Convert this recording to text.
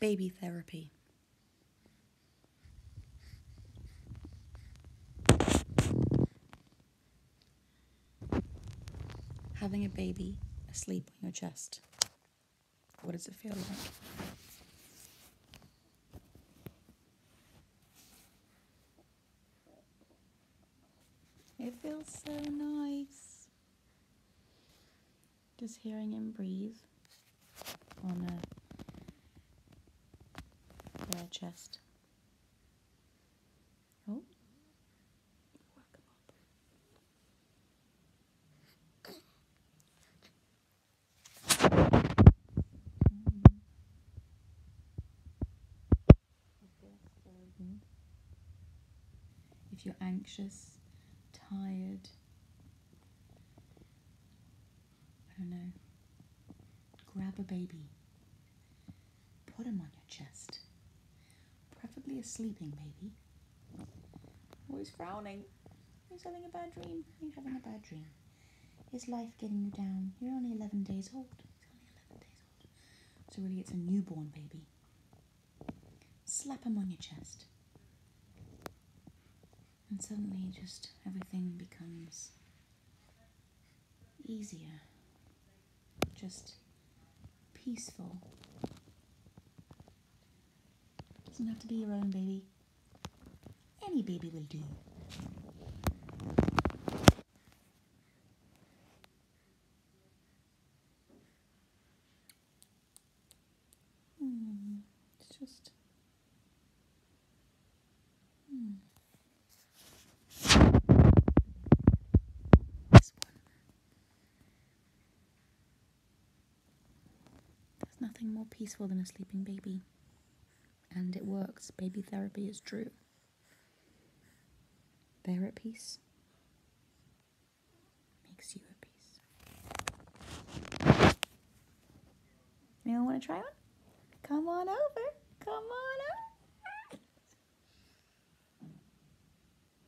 Baby therapy. Having a baby asleep on your chest. What does it feel like? It feels so nice. Just hearing him breathe on their chest. Oh, work him up. If you're anxious, tired, I don't know, grab a baby, put him on your chest, preferably a sleeping baby. Oh, he's frowning. He's having a bad dream. He's having a bad dream. Is life getting you down? You're only 11 days old. He's only 11 days old. So really it's a newborn baby. Slap him on your chest. And suddenly just everything becomes easier. Just peaceful. Doesn't have to be your own baby. Any baby will do. It's just... This one. There's nothing more peaceful than a sleeping baby. And it works. Baby therapy is true. They're at peace. Makes you at peace. Anyone want to try one?